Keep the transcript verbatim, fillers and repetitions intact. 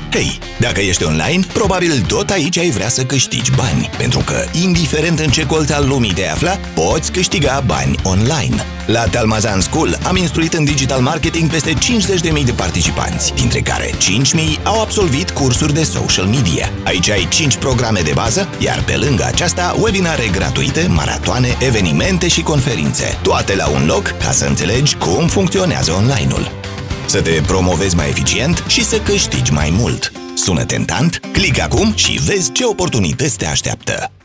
Hei, dacă ești online, probabil tot aici ai vrea să câștigi bani, pentru că, indiferent în ce colț al lumii te afla, poți câștiga bani online. La Talmazan School am instruit în digital marketing peste cincizeci de mii de participanți, dintre care cinci mii au absolvit cursuri de social media. Aici ai cinci programe de bază, iar pe lângă aceasta, webinare gratuite, maratoane, evenimente și conferințe, toate la un loc ca să înțelegi cum funcționează online-ul. Să te promovezi mai eficient și să câștigi mai mult. Sună tentant? Clică acum și vezi ce oportunități te așteaptă!